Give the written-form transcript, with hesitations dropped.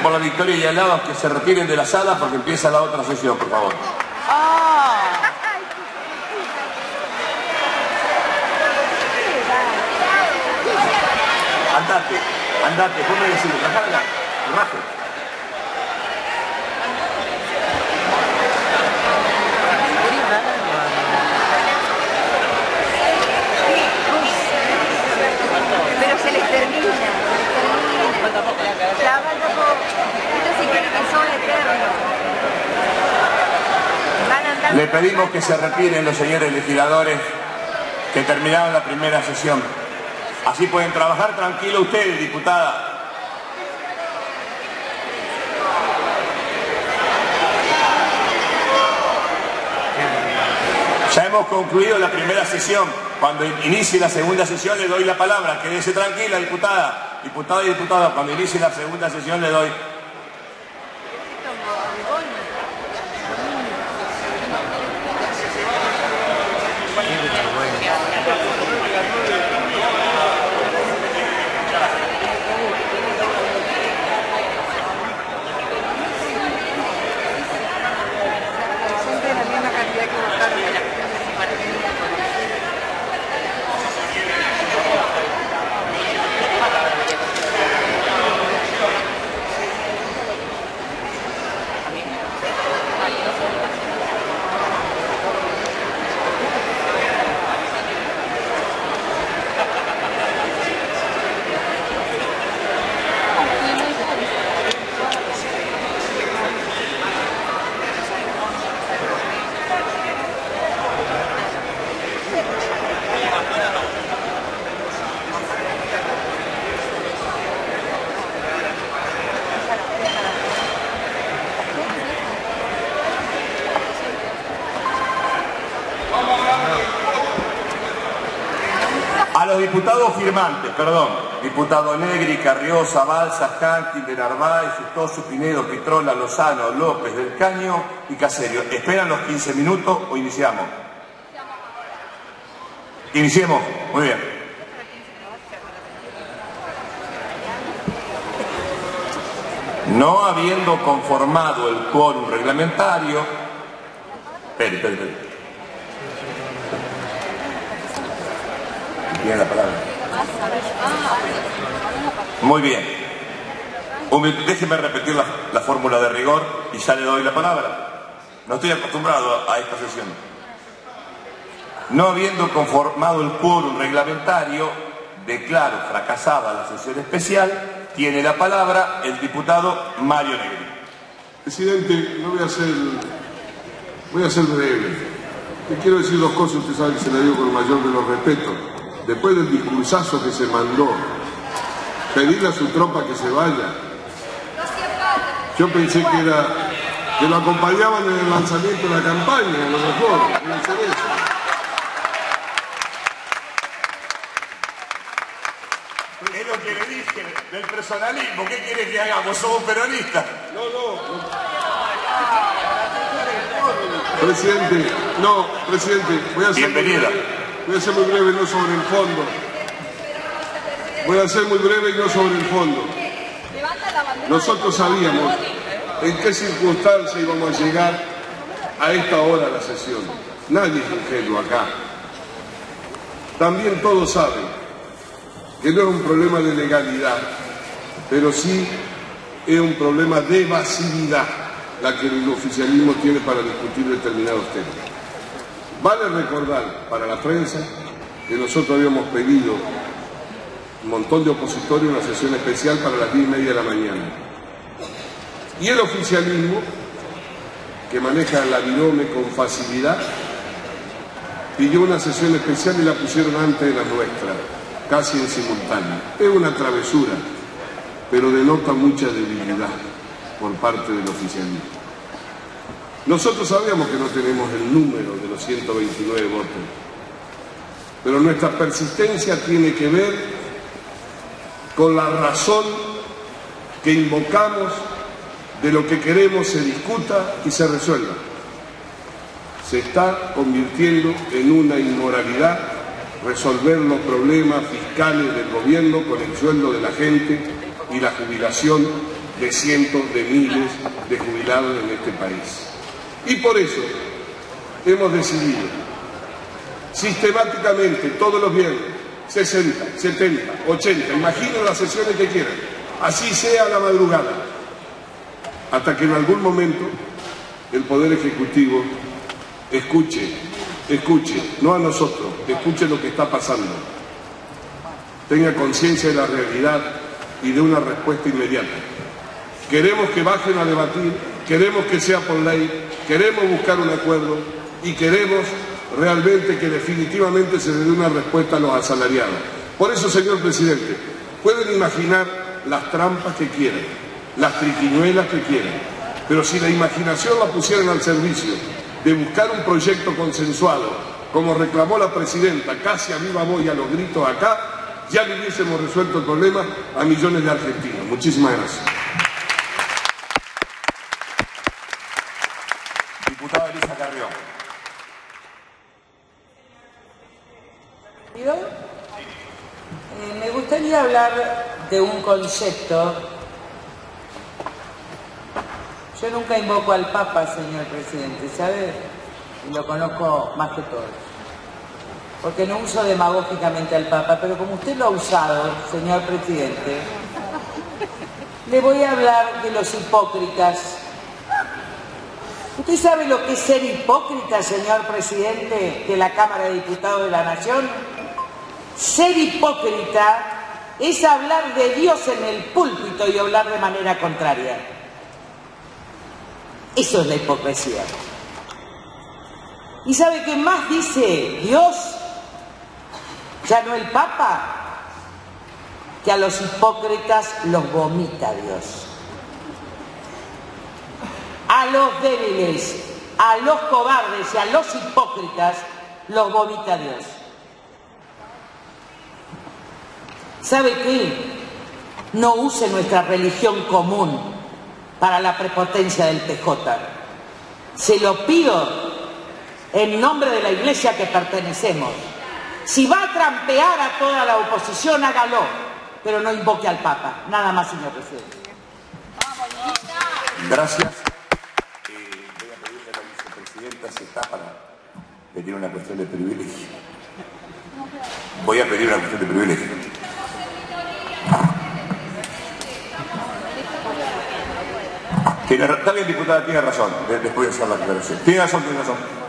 por la Victoria y Alados que se retiren de la sala porque empieza la otra sesión, por favor. Andate, después me decís, bajala, baje. Pero se les termina. La falta poco. Esto sí quiere que son eternos. Le pedimos que se retiren los señores legisladores que terminaron la primera sesión. Así pueden trabajar tranquilo ustedes, diputada. Ya hemos concluido la primera sesión. Cuando inicie la segunda sesión le doy la palabra. Quédese tranquila, diputada. Diputada y diputada, cuando inicie la segunda sesión le doy. A los diputados firmantes, perdón, diputado Negri, Carriosa, Balsas, Canqui, de Narváez, Frutoso, Pinedo, Pitrola, Lozano, López, del Caño y Caserio. ¿Esperan los 15 minutos o iniciamos? Iniciemos, muy bien. No habiendo conformado el quórum reglamentario... Espere. Tiene la palabra. Muy bien. Déjeme repetir la fórmula de rigor y ya le doy la palabra. No estoy acostumbrado a esta sesión. No habiendo conformado el quórum reglamentario, declaro fracasada la sesión especial. Tiene la palabra el diputado Mario Negri. Presidente, no voy a ser breve. Le quiero decir dos cosas, usted sabe que se la digo con el mayor de los respetos. Después del discursazo que se mandó, pedirle a su tropa que se vaya. Yo pensé que lo acompañaban en el lanzamiento de la campaña, a lo mejor, no hacer eso. Es lo que le dije del personalismo. ¿Qué quiere que hagamos? Somos peronistas. Presidente, voy a ser bienvenida. Voy a ser muy breve, no sobre el fondo. Voy a ser muy breve y no sobre el fondo. Nosotros sabíamos en qué circunstancia íbamos a llegar a esta hora de la sesión. Nadie es ingenuo acá. También todos saben que no es un problema de legalidad, pero sí es un problema de evasividad la que el oficialismo tiene para discutir determinados temas. Vale recordar para la prensa que nosotros habíamos pedido un montón de opositores una sesión especial para las 10:30 de la mañana. Y el oficialismo, que maneja la virome con facilidad, pidió una sesión especial y la pusieron antes de la nuestra, casi en simultáneo. Es una travesura, pero denota mucha debilidad por parte del oficialismo. Nosotros sabíamos que no tenemos el número de los 129 votos, pero nuestra persistencia tiene que ver con la razón que invocamos de lo que queremos se discuta y se resuelva. Se está convirtiendo en una inmoralidad resolver los problemas fiscales del gobierno con el sueldo de la gente y la jubilación de cientos de miles de jubilados en este país. Y por eso hemos decidido sistemáticamente todos los viernes, 60, 70, 80, imaginen las sesiones que quieran, así sea a la madrugada, hasta que en algún momento el Poder Ejecutivo escuche, no a nosotros, escuche lo que está pasando, tenga conciencia de la realidad y de una respuesta inmediata. Queremos que bajen a debatir, queremos que sea por ley, queremos buscar un acuerdo y queremos realmente que definitivamente se le dé una respuesta a los asalariados. Por eso, señor presidente, pueden imaginar las trampas que quieran, las triquiñuelas que quieran, pero si la imaginación la pusieran al servicio de buscar un proyecto consensuado, como reclamó la presidenta, casi a viva voz y a los gritos acá, ya le hubiésemos resuelto el problema a millones de argentinos. Muchísimas gracias. Diputada Elisa Carrión. Me gustaría hablar de un concepto. Yo nunca invoco al Papa, señor presidente, ¿sabe? Y lo conozco más que todos. Porque no uso demagógicamente al Papa, pero como usted lo ha usado, señor presidente, le voy a hablar de los hipócritas. ¿Usted sabe lo que es ser hipócrita, señor presidente de la Cámara de Diputados de la Nación? Ser hipócrita es hablar de Dios en el púlpito y hablar de manera contraria. Eso es la hipocresía. ¿Y sabe qué más dice Dios? Ya no el Papa, que a los hipócritas los vomita Dios. A los débiles, a los cobardes y a los hipócritas los vomita Dios. ¿Sabe qué? No use nuestra religión común para la prepotencia del PJ. Se lo pido en nombre de la iglesia que pertenecemos. Si va a trampear a toda la oposición, hágalo, pero no invoque al Papa. Nada más, señor presidente. Gracias. Voy a pedirle a la vicepresidenta si está para pedir una cuestión de privilegio. Voy a pedir una cuestión de privilegio. Está bien, diputada, tiene razón. Después de hacer la aclaración. Tiene razón.